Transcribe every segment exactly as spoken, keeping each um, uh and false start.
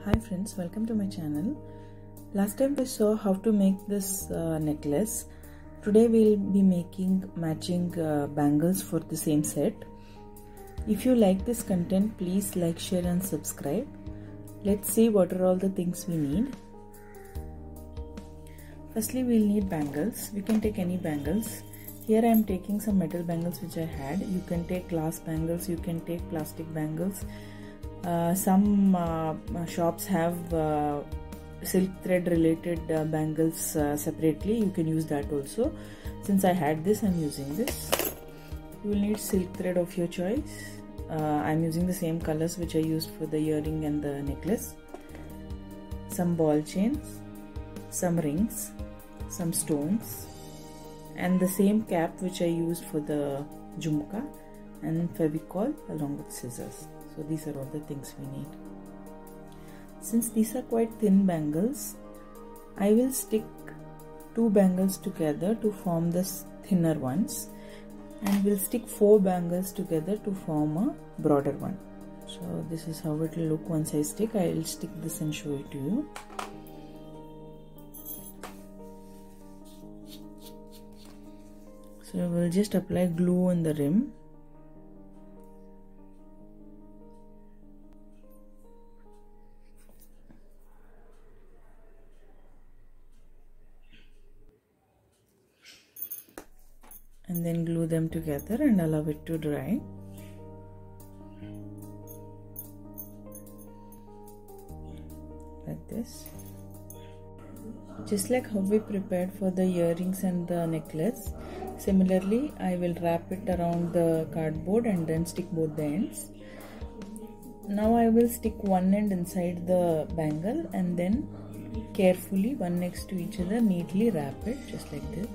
Hi friends, welcome to my channel. Last time we saw how to make this uh, necklace. Today we'll be making matching uh, bangles for the same set. If you like this content, please like, share and subscribe. Let's see what are all the things we need. Firstly, we'll need bangles. We can take any bangles. Here I am taking some metal bangles which I had. You can take glass bangles, you can take plastic bangles. Uh, some uh, shops have uh, silk thread related uh, bangles uh, separately. You can use that also. Since I had this, I am using this. You will need silk thread of your choice. uh, I am using the same colors which I used for the earring and the necklace. Some ball chains, some rings, some stones, and the same cap which I used for the jhumka, and Fevicol along with scissors. So these are all the things we need. Since these are quite thin bangles, I will stick two bangles together to form the thinner ones, and we'll stick four bangles together to form a broader one. So this is how it will look once I stick. I will stick this and show it to you. So we'll just apply glue on the rim. And then glue them together and allow it to dry. Like this. Just like how we prepared for the earrings and the necklace, similarly I will wrap it around the cardboard and then stick both the ends. Now I will stick one end inside the bangle and then carefully, one next to each other, neatly wrap it just like this.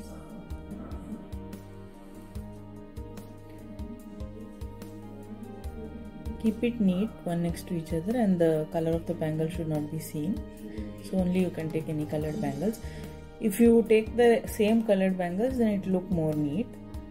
Keep it neat, one next to each other, and the color of the bangle should not be seen. So only you can take any colored bangles. If you take the same colored bangles, then it will look more neat.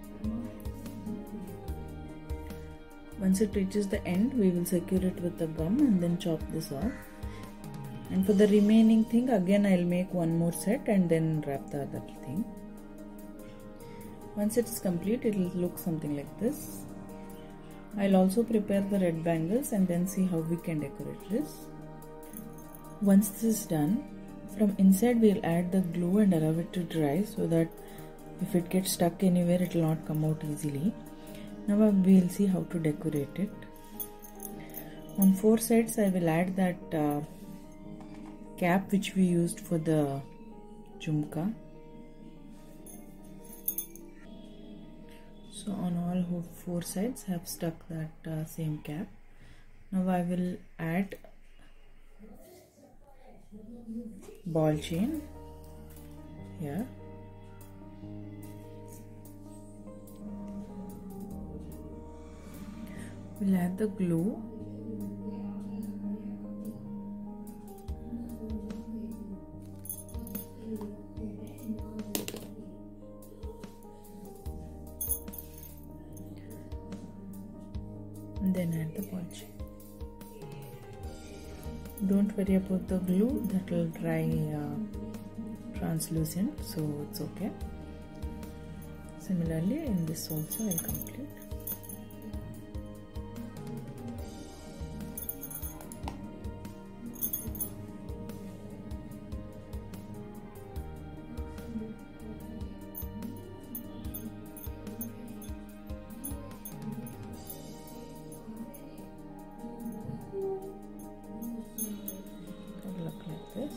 Once it reaches the end, we will secure it with the gum and then chop this off. And for the remaining thing, again I will make one more set and then wrap the other thing. Once it is complete, it will look something like this. I'll also prepare the red bangles and then see how we can decorate this. Once this is done, from inside we'll add the glue and allow it to dry so that if it gets stuck anywhere, it will not come out easily. Now we'll see how to decorate it. On four sides I will add that uh, cap which we used for the jhumka. So on all four sides I have stuck that uh, same cap. Now I will add ball chain here. We'll add the glue. And then add the ball chain. Don't worry about the glue, that will dry uh, translucent, so it's okay. Similarly in this also I'll complete. Look like this.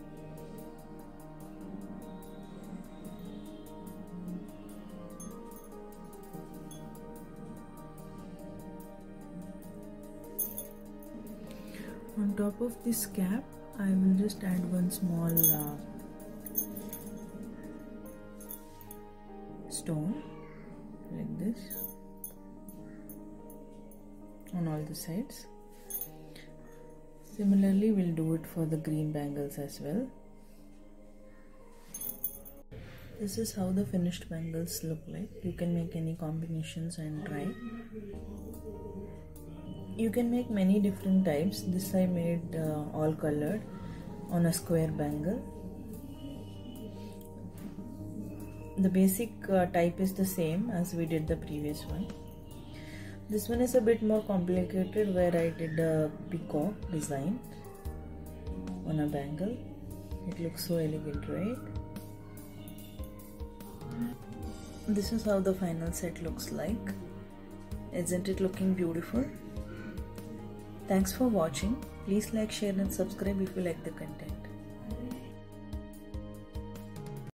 On top of this cap, I will just add one small uh, stone like this on all the sides. Similarly, we'll do it for the green bangles as well. This is how the finished bangles look like. You can make any combinations and try. You can make many different types. This I made uh, all colored on a square bangle. The basic uh, type is the same as we did the previous one. This one is a bit more complicated, where I did a peacock design on a bangle. It looks so elegant, right? This is how the final set looks like. Isn't it looking beautiful? Thanks for watching. Please like, share and subscribe if you like the content.